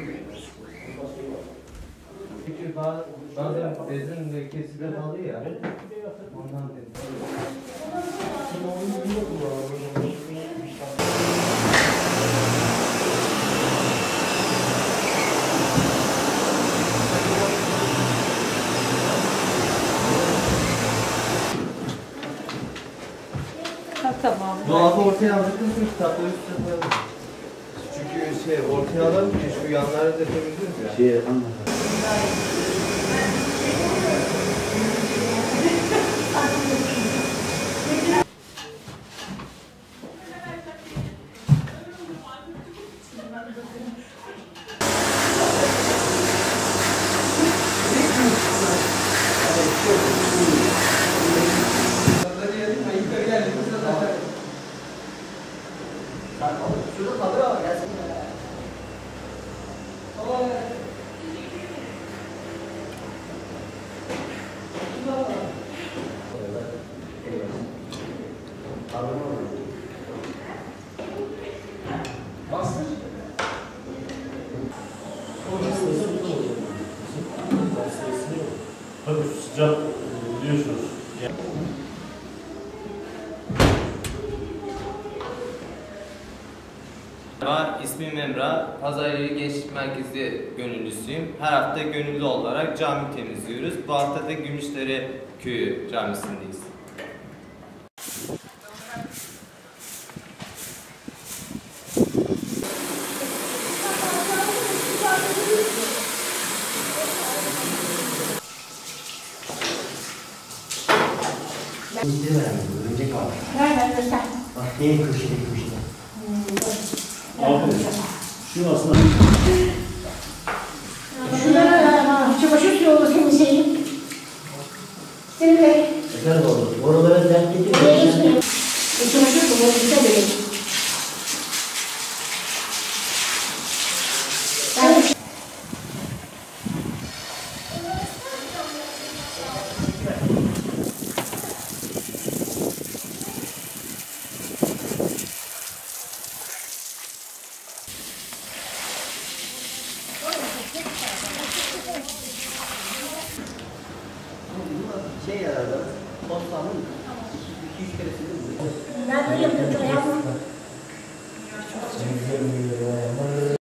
Çünkü bazen bezin lekesi de kalıyor ya. Ondan dedim. Tamam. Dolabı ortaya aldık mı kitapları üstüne koyalım. Çünkü ortaya alalım ki şu yanları da temizliyoruz ya. Anladım. Şurada kalır ama gelsin. Bastır. Tabii sıcak biliyorsunuz. İsmim Emrah. Pazaryeri Gençlik Merkezi gönüllüsüyüm. Her hafta gönüllü olarak cami temizliyoruz. Bu hafta da Gümüşdere Köyü Camisi'ndeyiz. Örümcek var. Nereden göster? Bak değil köşede. Aferin. Şu aslında. Şunlara çamaşır suyu olur senin şeyin. Senin de. Güzel oldu. Oralara denk getiriyor. Çamaşır suyu olur. Güzel değil. Herhalde. Postanın 2-3 keresinde mi? Ben böyle yapıyorum. Çok yapmam.